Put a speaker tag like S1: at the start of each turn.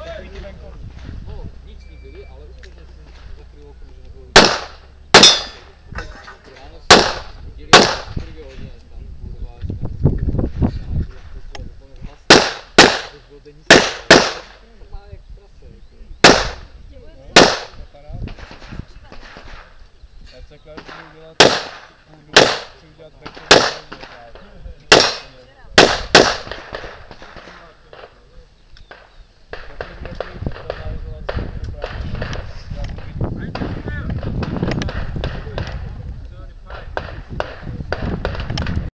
S1: No, vnitřní byly, ale úplně jsem zakryl okno, že nebylo ráno se viděli 4 hodiny tam, kurva, to denní se normálně jak prase.
S2: Já se každý budu dělat půdu, chci udělat takovou právě.